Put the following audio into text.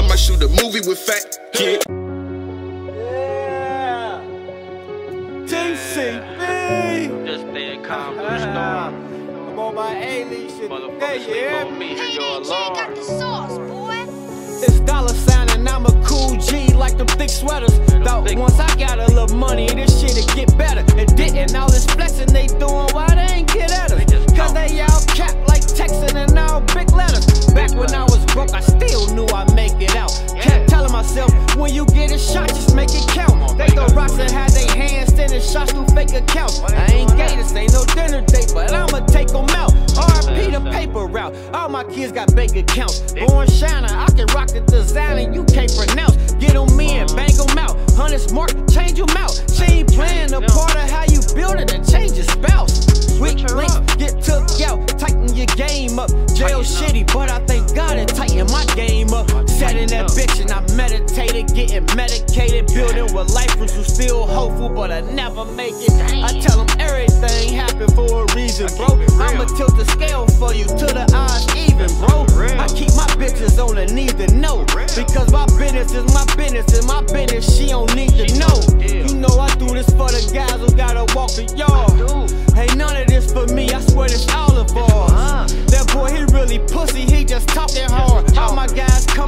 might shoot a movie with Fatkid. Yeah. TCB. Just staying calm through the storm. I'm on my A-League shit today, Sleep on me and Hey, your DJ got alarm. the sauce, boy. It's $sign and I'm a Coogi like them thick sweaters. Thought once I got a little money, this shit'd get better. It didn't. All this flexing they doing, why they ain't get at us? Cause they all cap like texting and all big letters. Back when I was broke, I still knew I'd make it out. Kept telling myself, when you get a shot, just make it count. They throw rocks and had their hands sending shots through fake accounts. I ain't gay, this ain't no dinner date, but I'ma take them out. RP the paper route. All my kids got bank accounts. Born shining, I can rock the design and you can't pronounce. Get them in, bang them out. Honey smart, change them out. She ain't playing a part of how you build it and change your spouse. Weak links get took out, tighten your game up. Jail shitty, but I thank God it tighten my game up. Sat in that bitch and I meditated, getting medicated, building with lifers who still hopeful, but I never make it. I tell them everything happened for a reason, bro. I'ma tilt the scale for you to the odds even, bro. I keep my bitches on the need to know, because my business is my business, and my business she don't need to know. You know I do this for the guys who gotta walk the yard. Ain't none of this for me, I swear this all of ours. That boy, he really pussy, he just talking hard. All my guys come